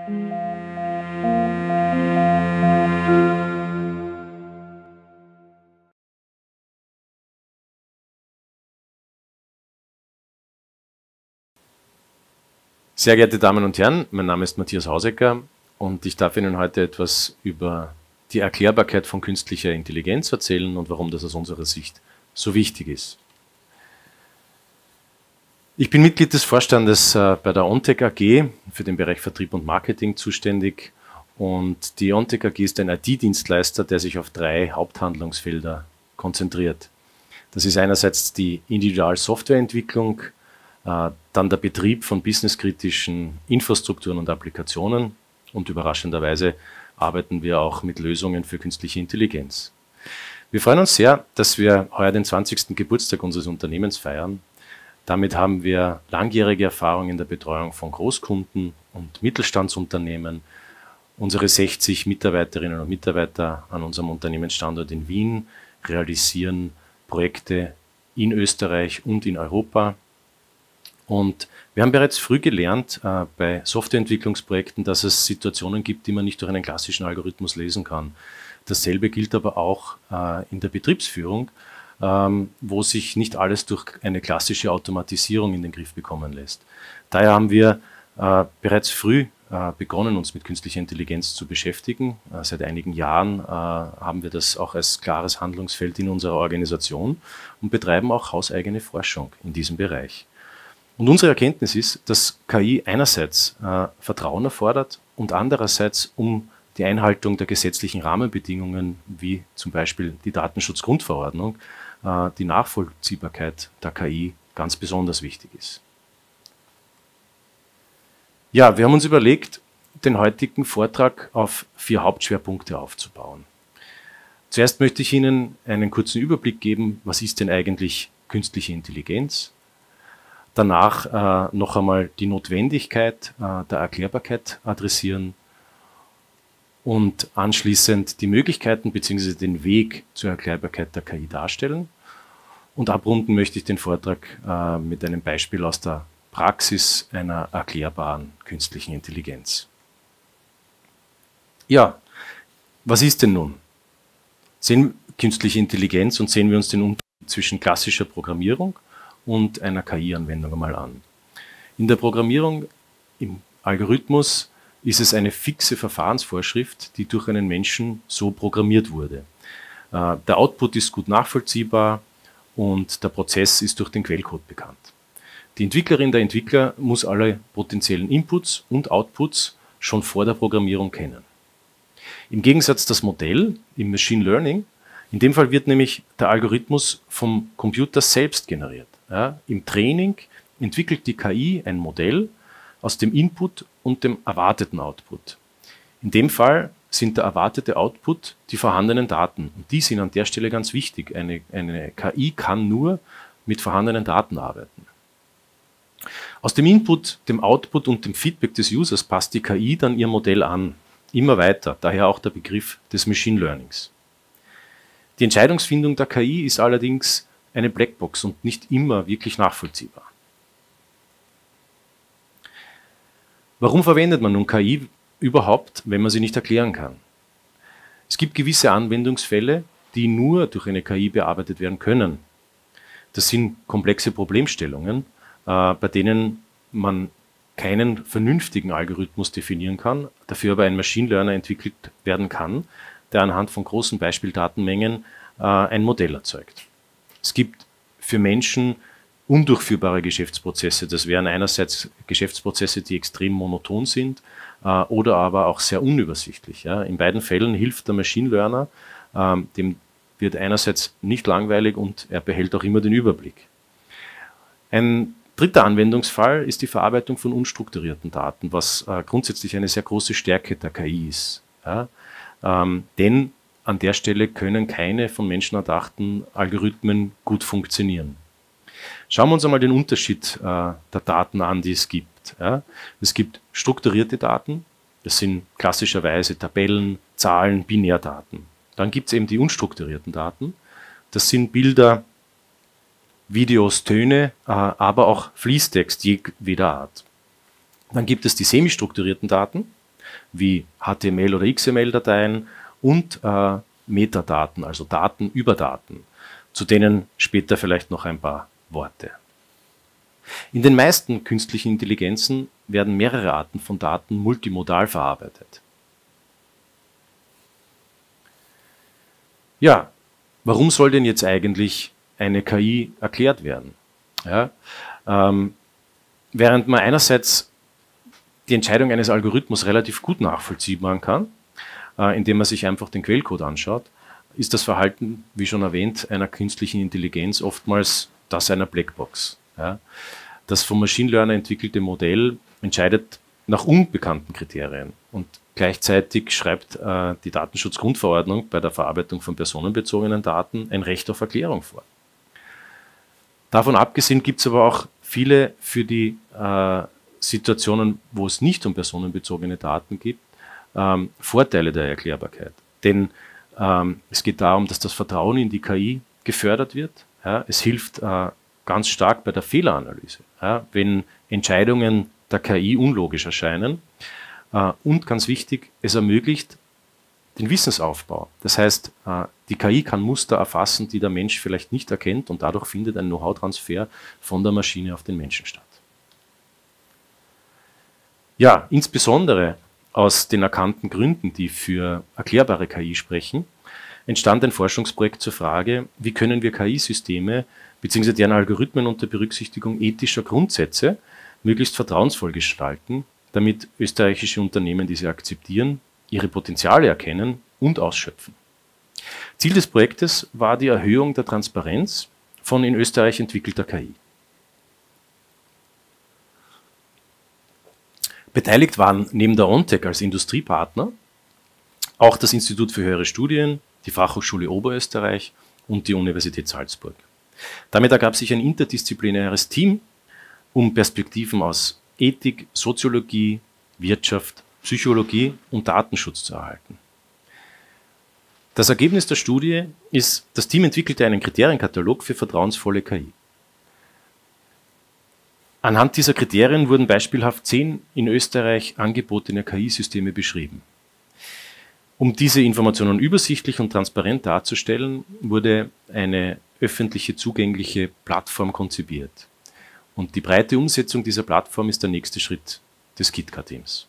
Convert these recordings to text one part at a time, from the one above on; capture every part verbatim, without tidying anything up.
Sehr geehrte Damen und Herren, mein Name ist Matthias Hausecker und ich darf Ihnen heute etwas über die Erklärbarkeit von künstlicher Intelligenz erzählen und warum das aus unserer Sicht so wichtig ist. Ich bin Mitglied des Vorstandes bei der Ontec A G, für den Bereich Vertrieb und Marketing zuständig, und die Ontec A G ist ein I T-Dienstleister, der sich auf drei Haupthandlungsfelder konzentriert. Das ist einerseits die Individualsoftwareentwicklung, dann der Betrieb von businesskritischen Infrastrukturen und Applikationen und überraschenderweise arbeiten wir auch mit Lösungen für künstliche Intelligenz. Wir freuen uns sehr, dass wir heuer den zwanzigsten Geburtstag unseres Unternehmens feiern. Damit haben wir langjährige Erfahrung in der Betreuung von Großkunden und Mittelstandsunternehmen. Unsere sechzig Mitarbeiterinnen und Mitarbeiter an unserem Unternehmensstandort in Wien realisieren Projekte in Österreich und in Europa. Und wir haben bereits früh gelernt äh, bei Softwareentwicklungsprojekten, dass es Situationen gibt, die man nicht durch einen klassischen Algorithmus lesen kann. Dasselbe gilt aber auch äh, in der Betriebsführung, ähm, wo sich nicht alles durch eine klassische Automatisierung in den Griff bekommen lässt. Daher haben wir äh, bereits früh äh, begonnen, uns mit künstlicher Intelligenz zu beschäftigen. Äh, seit einigen Jahren äh, haben wir das auch als klares Handlungsfeld in unserer Organisation und betreiben auch hauseigene Forschung in diesem Bereich. Und unsere Erkenntnis ist, dass K I einerseits äh, Vertrauen erfordert und andererseits, um die Einhaltung der gesetzlichen Rahmenbedingungen, wie zum Beispiel die Datenschutzgrundverordnung, äh, die Nachvollziehbarkeit der K I ganz besonders wichtig ist. Ja, wir haben uns überlegt, den heutigen Vortrag auf vier Hauptschwerpunkte aufzubauen. Zuerst möchte ich Ihnen einen kurzen Überblick geben, was ist denn eigentlich künstliche Intelligenz? Danach äh, noch einmal die Notwendigkeit äh, der Erklärbarkeit adressieren und anschließend die Möglichkeiten bzw. den Weg zur Erklärbarkeit der K I darstellen. Und abrunden möchte ich den Vortrag äh, mit einem Beispiel aus der Praxis einer erklärbaren künstlichen Intelligenz. Ja, was ist denn nun? Sehen künstliche Intelligenz und sehen wir uns den Unterschied zwischen klassischer Programmierung und einer K I-Anwendung einmal an. In der Programmierung, im Algorithmus, ist es eine fixe Verfahrensvorschrift, die durch einen Menschen so programmiert wurde. Äh, der Output ist gut nachvollziehbar und der Prozess ist durch den Quellcode bekannt. Die Entwicklerin, der Entwickler muss alle potenziellen Inputs und Outputs schon vor der Programmierung kennen. Im Gegensatz das Modell im Machine Learning, in dem Fall wird nämlich der Algorithmus vom Computer selbst generiert. Ja, im Training entwickelt die K I ein Modell aus dem Input und dem erwarteten Output. In dem Fall sind der erwartete Output die vorhandenen Daten. Und die sind an der Stelle ganz wichtig. Eine, eine K I kann nur mit vorhandenen Daten arbeiten. Aus dem Input, dem Output und dem Feedback des Users passt die K I dann ihr Modell an. Immer weiter, daher auch der Begriff des Machine Learnings. Die Entscheidungsfindung der K I ist allerdings eine Blackbox und nicht immer wirklich nachvollziehbar. Warum verwendet man nun K I überhaupt, wenn man sie nicht erklären kann? Es gibt gewisse Anwendungsfälle, die nur durch eine K I bearbeitet werden können. Das sind komplexe Problemstellungen, äh, bei denen man keinen vernünftigen Algorithmus definieren kann, dafür aber ein Machine Learner entwickelt werden kann, der anhand von großen Beispieldatenmengen äh, ein Modell erzeugt. Es gibt für Menschen undurchführbare Geschäftsprozesse. Das wären einerseits Geschäftsprozesse, die extrem monoton sind äh, oder aber auch sehr unübersichtlich. Ja. In beiden Fällen hilft der Machine Learner, ähm, dem wird einerseits nicht langweilig und er behält auch immer den Überblick. Ein dritter Anwendungsfall ist die Verarbeitung von unstrukturierten Daten, was äh, grundsätzlich eine sehr große Stärke der K I ist. Ja. Ähm, denn an der Stelle können keine von Menschen erdachten Algorithmen gut funktionieren. Schauen wir uns einmal den Unterschied äh, der Daten an, die es gibt. Ja. Es gibt strukturierte Daten, das sind klassischerweise Tabellen, Zahlen, Binärdaten. Dann gibt es eben die unstrukturierten Daten, das sind Bilder, Videos, Töne, äh, aber auch Fließtext jedweder Art. Dann gibt es die semi-strukturierten Daten, wie H T M L oder X M L-Dateien und äh, Metadaten, also Daten über Daten, zu denen später vielleicht noch ein paar Worte. In den meisten künstlichen Intelligenzen werden mehrere Arten von Daten multimodal verarbeitet. Ja, warum soll denn jetzt eigentlich eine K I erklärt werden? Ja, ähm, während man einerseits die Entscheidung eines Algorithmus relativ gut nachvollziehen machen kann, äh, indem man sich einfach den Quellcode anschaut, ist das Verhalten, wie schon erwähnt, einer künstlichen Intelligenz oftmals das einer Blackbox. Ja. Das vom Machine Learner entwickelte Modell entscheidet nach unbekannten Kriterien und gleichzeitig schreibt äh, die Datenschutzgrundverordnung bei der Verarbeitung von personenbezogenen Daten ein Recht auf Erklärung vor. Davon abgesehen gibt es aber auch viele für die äh, Situationen, wo es nicht um personenbezogene Daten geht, ähm, Vorteile der Erklärbarkeit. Denn ähm, es geht darum, dass das Vertrauen in die K I gefördert wird. Ja, es hilft äh, ganz stark bei der Fehleranalyse, ja, wenn Entscheidungen der K I unlogisch erscheinen. Äh, und ganz wichtig, es ermöglicht den Wissensaufbau. Das heißt, äh, die K I kann Muster erfassen, die der Mensch vielleicht nicht erkennt, und dadurch findet ein Know-how-Transfer von der Maschine auf den Menschen statt. Ja, insbesondere aus den erkannten Gründen, die für erklärbare K I sprechen, entstand ein Forschungsprojekt zur Frage, wie können wir K I-Systeme bzw. deren Algorithmen unter Berücksichtigung ethischer Grundsätze möglichst vertrauensvoll gestalten, damit österreichische Unternehmen diese akzeptieren, ihre Potenziale erkennen und ausschöpfen. Ziel des Projektes war die Erhöhung der Transparenz von in Österreich entwickelter K I. Beteiligt waren neben der O N T E C als Industriepartner auch das Institut für höhere Studien, die Fachhochschule Oberösterreich und die Universität Salzburg. Damit ergab sich ein interdisziplinäres Team, um Perspektiven aus Ethik, Soziologie, Wirtschaft, Psychologie und Datenschutz zu erhalten. Das Ergebnis der Studie ist, das Team entwickelte einen Kriterienkatalog für vertrauensvolle K I. Anhand dieser Kriterien wurden beispielhaft zehn in Österreich angebotene K I-Systeme beschrieben. Um diese Informationen übersichtlich und transparent darzustellen, wurde eine öffentliche zugängliche Plattform konzipiert. Und die breite Umsetzung dieser Plattform ist der nächste Schritt des KITKA-Teams.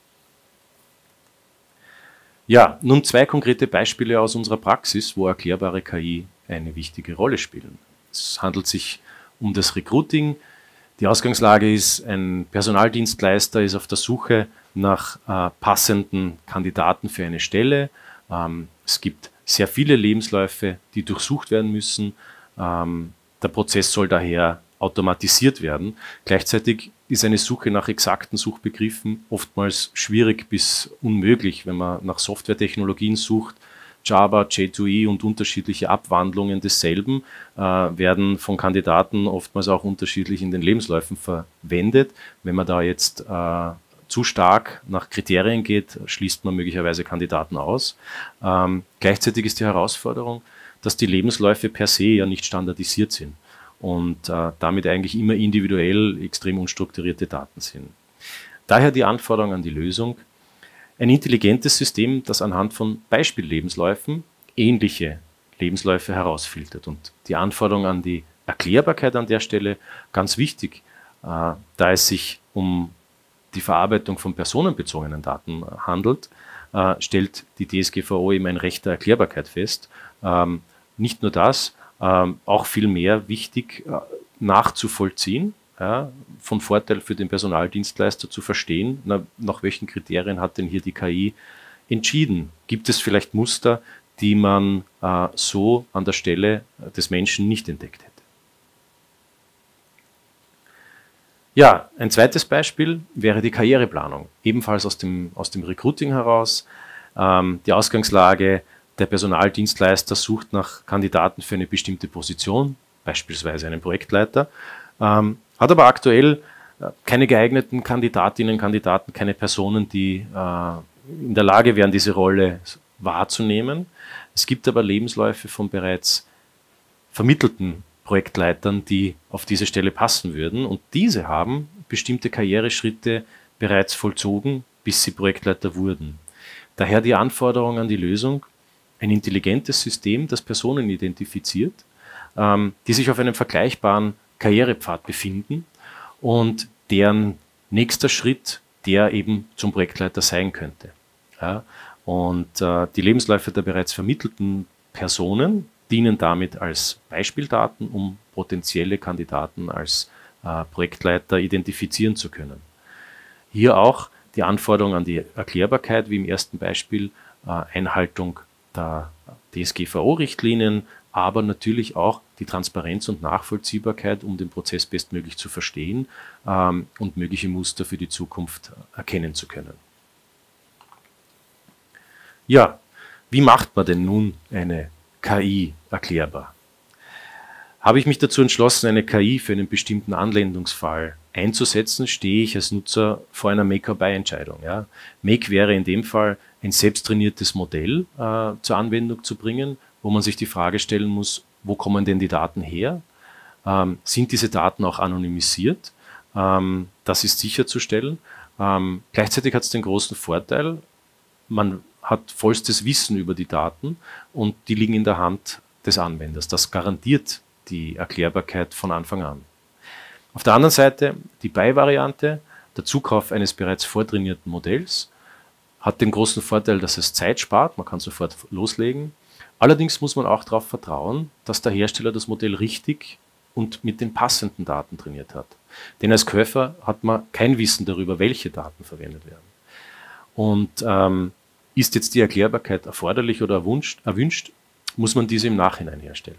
Ja, nun zwei konkrete Beispiele aus unserer Praxis, wo erklärbare K I eine wichtige Rolle spielen. Es handelt sich um das Recruiting. Die Ausgangslage ist, ein Personaldienstleister ist auf der Suche nach äh, passenden Kandidaten für eine Stelle. Ähm, es gibt sehr viele Lebensläufe, die durchsucht werden müssen. Ähm, der Prozess soll daher automatisiert werden. Gleichzeitig ist eine Suche nach exakten Suchbegriffen oftmals schwierig bis unmöglich, wenn man nach Softwaretechnologien sucht. Java, J zwei E und unterschiedliche Abwandlungen desselben äh, werden von Kandidaten oftmals auch unterschiedlich in den Lebensläufen verwendet. Wenn man da jetzt äh, zu stark nach Kriterien geht, schließt man möglicherweise Kandidaten aus. Ähm, gleichzeitig ist die Herausforderung, dass die Lebensläufe per se ja nicht standardisiert sind und äh, damit eigentlich immer individuell extrem unstrukturierte Daten sind. Daher die Anforderung an die Lösung: ein intelligentes System, das anhand von Beispiellebensläufen ähnliche Lebensläufe herausfiltert. Und die Anforderung an die Erklärbarkeit an der Stelle ganz wichtig, äh, da es sich um die Verarbeitung von personenbezogenen Daten handelt, äh, stellt die D S G V O eben ein Recht der Erklärbarkeit fest. Ähm, nicht nur das, ähm, auch viel mehr wichtig äh, nachzuvollziehen, ja, von Vorteil für den Personaldienstleister zu verstehen, na, nach welchen Kriterien hat denn hier die K I entschieden? Gibt es vielleicht Muster, die man äh, so an der Stelle des Menschen nicht entdeckt hätte? Ja, ein zweites Beispiel wäre die Karriereplanung, ebenfalls aus dem, aus dem Recruiting heraus. Ähm, die Ausgangslage: der Personaldienstleister sucht nach Kandidaten für eine bestimmte Position, beispielsweise einen Projektleiter, ähm, hat aber aktuell äh, keine geeigneten Kandidatinnen, Kandidaten, keine Personen, die äh, in der Lage wären, diese Rolle wahrzunehmen. Es gibt aber Lebensläufe von bereits vermittelten Projektleitern, die auf diese Stelle passen würden, und diese haben bestimmte Karriereschritte bereits vollzogen, bis sie Projektleiter wurden. Daher die Anforderung an die Lösung, ein intelligentes System, das Personen identifiziert, ähm, die sich auf einem vergleichbaren Karrierepfad befinden und deren nächster Schritt der eben zum Projektleiter sein könnte. Ja, und äh, die Lebensläufe der bereits vermittelten Personen dienen damit als Beispieldaten, um potenzielle Kandidaten als äh, Projektleiter identifizieren zu können. Hier auch die Anforderung an die Erklärbarkeit, wie im ersten Beispiel, äh, Einhaltung der D S G V O-Richtlinien, aber natürlich auch die Transparenz und Nachvollziehbarkeit, um den Prozess bestmöglich zu verstehen ähm, und mögliche Muster für die Zukunft erkennen zu können. Ja, wie macht man denn nun eine K I erklärbar? Habe ich mich dazu entschlossen, eine K I für einen bestimmten Anwendungsfall einzusetzen, stehe ich als Nutzer vor einer Make-or-Buy-Entscheidung. Ja. Make wäre in dem Fall ein selbsttrainiertes Modell äh, zur Anwendung zu bringen, wo man sich die Frage stellen muss, wo kommen denn die Daten her? Ähm, sind diese Daten auch anonymisiert? Ähm, das ist sicherzustellen. Ähm, gleichzeitig hat es den großen Vorteil, man hat vollstes Wissen über die Daten und die liegen in der Hand des Anwenders. Das garantiert die Erklärbarkeit von Anfang an. Auf der anderen Seite die Buy-Variante, der Zukauf eines bereits vortrainierten Modells, hat den großen Vorteil, dass es Zeit spart, man kann sofort loslegen. Allerdings muss man auch darauf vertrauen, dass der Hersteller das Modell richtig und mit den passenden Daten trainiert hat. Denn als Käufer hat man kein Wissen darüber, welche Daten verwendet werden. Und ähm, ist jetzt die Erklärbarkeit erforderlich oder erwünscht, erwünscht, muss man diese im Nachhinein herstellen.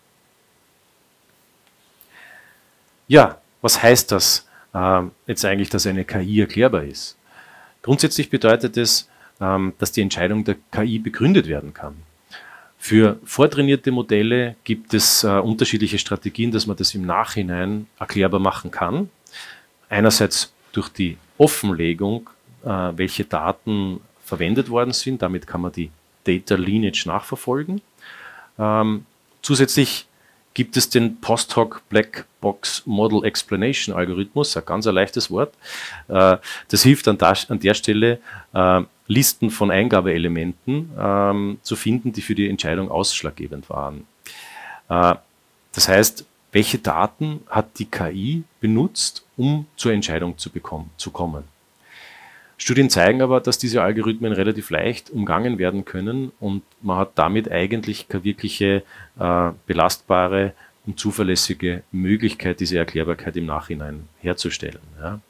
Ja, was heißt das äh, jetzt eigentlich, dass eine K I erklärbar ist? Grundsätzlich bedeutet es, ähm, dass die Entscheidung der K I begründet werden kann. Für vortrainierte Modelle gibt es äh, unterschiedliche Strategien, dass man das im Nachhinein erklärbar machen kann. Einerseits durch die Offenlegung, äh, welche Daten verwendet worden sind. Damit kann man die Data Lineage nachverfolgen. Ähm, zusätzlich gibt es den Post-Hoc Black Box Model Explanation Algorithmus, ein ganz ein leichtes Wort. Äh, das hilft an, da, an der Stelle, äh, Listen von Eingabeelementen ähm, zu finden, die für die Entscheidung ausschlaggebend waren. Äh, das heißt, welche Daten hat die K I benutzt, um zur Entscheidung zu, bekommen, zu kommen? Studien zeigen aber, dass diese Algorithmen relativ leicht umgangen werden können und man hat damit eigentlich keine wirkliche äh, belastbare und zuverlässige Möglichkeit, diese Erklärbarkeit im Nachhinein herzustellen. Ja.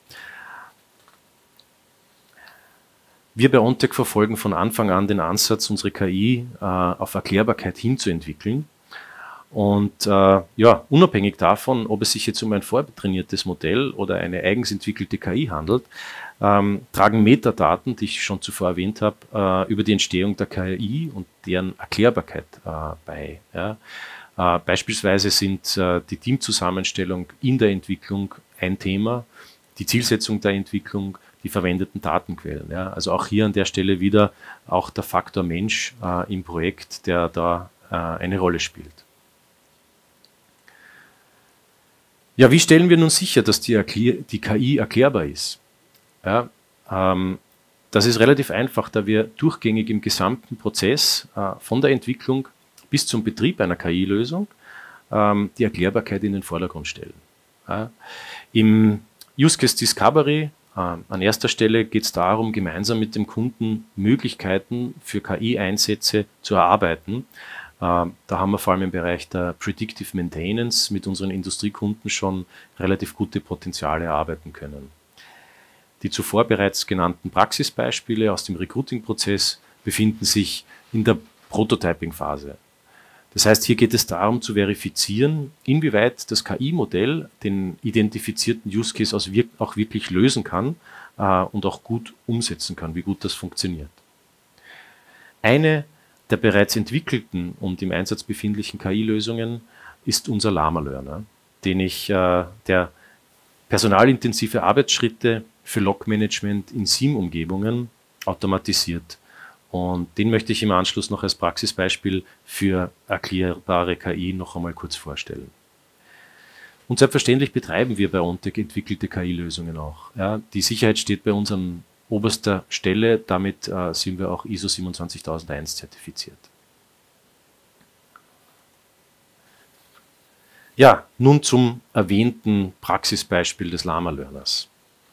Wir bei ONTEC verfolgen von Anfang an den Ansatz, unsere K I äh, auf Erklärbarkeit hinzuentwickeln. Und äh, ja, unabhängig davon, ob es sich jetzt um ein vortrainiertes Modell oder eine eigens entwickelte K I handelt, ähm, tragen Metadaten, die ich schon zuvor erwähnt habe, äh, über die Entstehung der K I und deren Erklärbarkeit äh, bei. Ja. Äh, beispielsweise sind äh, die Teamzusammenstellung in der Entwicklung ein Thema, die Zielsetzung der Entwicklung, die verwendeten Datenquellen. Ja. Also auch hier an der Stelle wieder auch der Faktor Mensch äh, im Projekt, der da äh, eine Rolle spielt. Ja, wie stellen wir nun sicher, dass die, Erklär die K I erklärbar ist? Ja, ähm, das ist relativ einfach, da wir durchgängig im gesamten Prozess äh, von der Entwicklung bis zum Betrieb einer K I-Lösung ähm, die Erklärbarkeit in den Vordergrund stellen. Ja, im Use Case Discovery äh, an erster Stelle geht es darum, gemeinsam mit dem Kunden Möglichkeiten für K I-Einsätze zu erarbeiten. Da haben wir vor allem im Bereich der Predictive Maintenance mit unseren Industriekunden schon relativ gute Potenziale erarbeiten können. Die zuvor bereits genannten Praxisbeispiele aus dem Recruiting-Prozess befinden sich in der Prototyping-Phase. Das heißt, hier geht es darum zu verifizieren, inwieweit das K I-Modell den identifizierten Use Case auch wirklich lösen kann äh, und auch gut umsetzen kann, wie gut das funktioniert. Eine der bereits entwickelten und im Einsatz befindlichen K I-Lösungen ist unser Llama Learner, den ich, äh, der personalintensive Arbeitsschritte für Log-Management in S I M-Umgebungen automatisiert. Und den möchte ich im Anschluss noch als Praxisbeispiel für erklärbare K I noch einmal kurz vorstellen. Und selbstverständlich betreiben wir bei ONTEC entwickelte K I-Lösungen auch. Ja, die Sicherheit steht bei uns an oberster Stelle. Damit äh, sind wir auch I S O siebenundzwanzigtausendeins zertifiziert. Ja, nun zum erwähnten Praxisbeispiel des Llama Learners.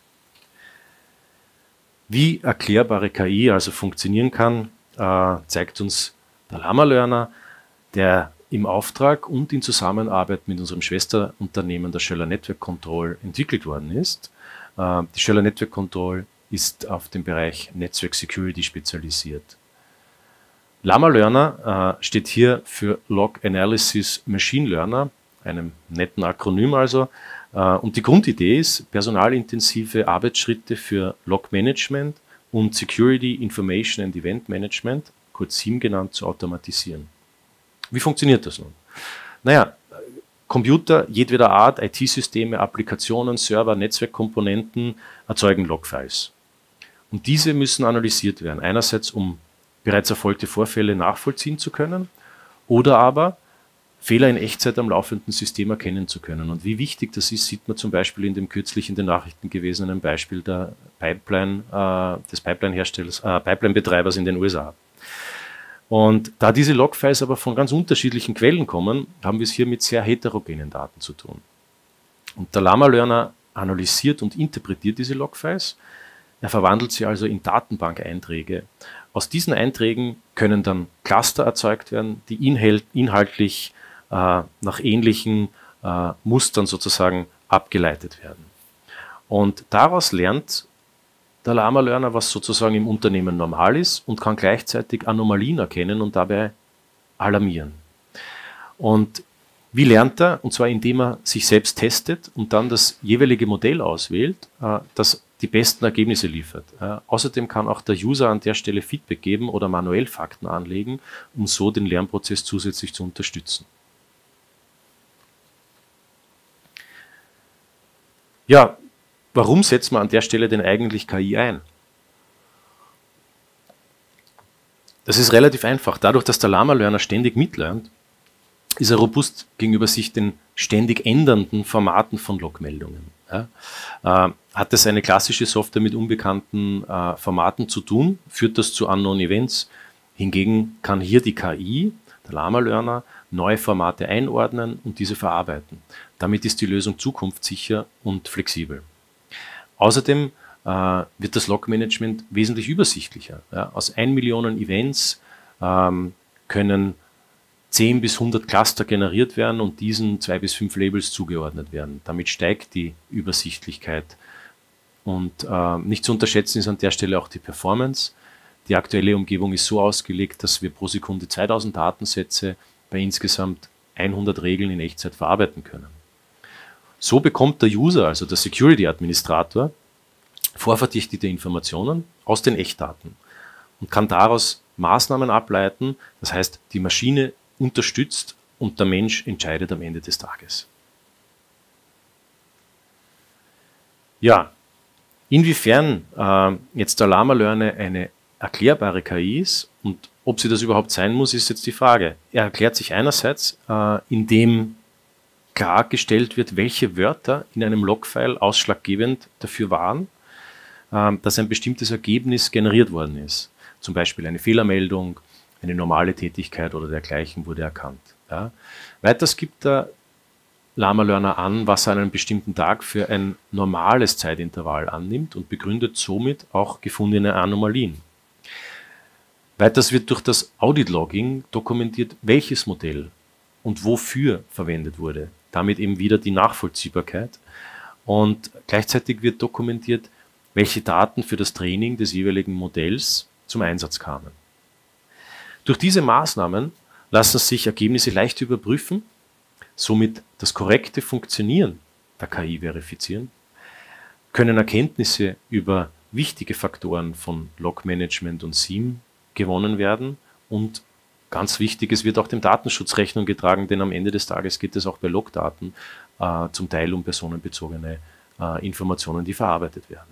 Wie erklärbare K I also funktionieren kann, äh, zeigt uns der Llama Learner, der im Auftrag und in Zusammenarbeit mit unserem Schwesterunternehmen der Schoeller Network Control entwickelt worden ist. Äh, die Schoeller Network Control ist auf den Bereich Netzwerk Security spezialisiert. Llama Learner äh, steht hier für Log Analysis Machine Learner, einem netten Akronym also. Äh, und die Grundidee ist, personalintensive Arbeitsschritte für Log-Management und Security, Information and Event Management, kurz S I E M genannt, zu automatisieren. Wie funktioniert das nun? Naja, Computer jedweder Art, I T-Systeme, Applikationen, Server, Netzwerkkomponenten erzeugen Logfiles. Und diese müssen analysiert werden. Einerseits, um bereits erfolgte Vorfälle nachvollziehen zu können oder aber Fehler in Echtzeit am laufenden System erkennen zu können. Und wie wichtig das ist, sieht man zum Beispiel in dem kürzlich in den Nachrichten gewesenen Beispiel der Pipeline, äh, des Pipeline-Herstellers, äh, Pipeline-Betreibers in den U S A. Und da diese Logfiles aber von ganz unterschiedlichen Quellen kommen, haben wir es hier mit sehr heterogenen Daten zu tun. Und der Llama Learner analysiert und interpretiert diese Logfiles. Er verwandelt sie also in Datenbank-Einträge. Aus diesen Einträgen können dann Cluster erzeugt werden, die inhaltlich äh, nach ähnlichen äh, Mustern sozusagen abgeleitet werden. Und daraus lernt der Llama Learner, was sozusagen im Unternehmen normal ist und kann gleichzeitig Anomalien erkennen und dabei alarmieren. Und wie lernt er? Und zwar indem er sich selbst testet und dann das jeweilige Modell auswählt, äh, das die besten Ergebnisse liefert. Äh, außerdem kann auch der User an der Stelle Feedback geben oder manuell Fakten anlegen, um so den Lernprozess zusätzlich zu unterstützen. Ja, warum setzt man an der Stelle denn eigentlich K I ein? Das ist relativ einfach. Dadurch, dass der Llama Learner ständig mitlernt, ist er robust gegenüber sich den ständig ändernden Formaten von Logmeldungen. Ja, äh, hat es eine klassische Software mit unbekannten äh, Formaten zu tun, führt das zu Unknown Events. Hingegen kann hier die K I, der Llama Learner, neue Formate einordnen und diese verarbeiten. Damit ist die Lösung zukunftssicher und flexibel. Außerdem äh, wird das Log-Management wesentlich übersichtlicher. Ja, aus ein Million Events ähm, können zehn bis hundert Cluster generiert werden und diesen zwei bis fünf Labels zugeordnet werden. Damit steigt die Übersichtlichkeit. Und äh, nicht zu unterschätzen ist an der Stelle auch die Performance. Die aktuelle Umgebung ist so ausgelegt, dass wir pro Sekunde zweitausend Datensätze bei insgesamt hundert Regeln in Echtzeit verarbeiten können. So bekommt der User, also der Security-Administrator, vorverdichtete Informationen aus den Echtdaten und kann daraus Maßnahmen ableiten, das heißt, die Maschine unterstützt und der Mensch entscheidet am Ende des Tages. Ja, inwiefern äh, jetzt der Llama Learner eine erklärbare K I ist und ob sie das überhaupt sein muss, ist jetzt die Frage. Er erklärt sich einerseits, äh, indem klargestellt wird, welche Wörter in einem Logfile ausschlaggebend dafür waren, äh, dass ein bestimmtes Ergebnis generiert worden ist. Zum Beispiel eine Fehlermeldung, eine normale Tätigkeit oder dergleichen wurde erkannt. Ja. Weiters gibt der Llama Learner an, was er an einem bestimmten Tag für ein normales Zeitintervall annimmt und begründet somit auch gefundene Anomalien. Weiters wird durch das Audit-Logging dokumentiert, welches Modell und wofür verwendet wurde. Damit eben wieder die Nachvollziehbarkeit. Und gleichzeitig wird dokumentiert, welche Daten für das Training des jeweiligen Modells zum Einsatz kamen. Durch diese Maßnahmen lassen sich Ergebnisse leicht überprüfen, somit das korrekte Funktionieren der K I verifizieren, können Erkenntnisse über wichtige Faktoren von Log-Management und S I E M gewonnen werden und ganz wichtig, es wird auch dem Datenschutz Rechnung getragen, denn am Ende des Tages geht es auch bei Logdaten äh, zum Teil um personenbezogene äh, Informationen, die verarbeitet werden.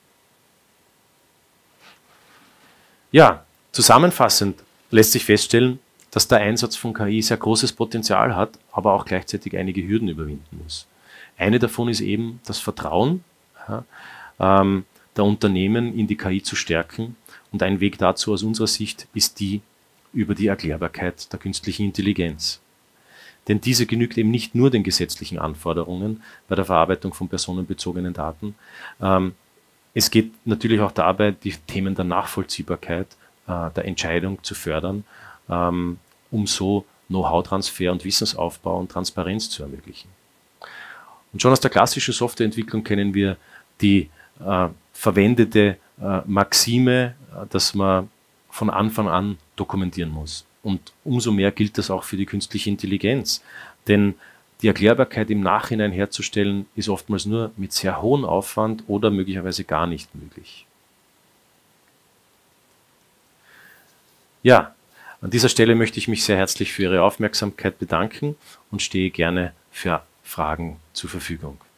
Ja, zusammenfassend lässt sich feststellen, dass der Einsatz von K I sehr großes Potenzial hat, aber auch gleichzeitig einige Hürden überwinden muss. Eine davon ist eben das Vertrauen, ja, ähm, der Unternehmen in die K I zu stärken. Und ein Weg dazu aus unserer Sicht ist die über die Erklärbarkeit der künstlichen Intelligenz. Denn diese genügt eben nicht nur den gesetzlichen Anforderungen bei der Verarbeitung von personenbezogenen Daten. Ähm, es geht natürlich auch dabei, die Themen der Nachvollziehbarkeit äh, der Entscheidung zu fördern, ähm, um so Know-how-Transfer und Wissensaufbau und Transparenz zu ermöglichen. Und schon aus der klassischen Softwareentwicklung kennen wir die äh, verwendete äh, Maxime, äh, dass man von Anfang an dokumentieren muss. Und umso mehr gilt das auch für die künstliche Intelligenz. Denn die Erklärbarkeit im Nachhinein herzustellen, ist oftmals nur mit sehr hohem Aufwand oder möglicherweise gar nicht möglich. Ja, an dieser Stelle möchte ich mich sehr herzlich für Ihre Aufmerksamkeit bedanken und stehe gerne für Fragen zur Verfügung.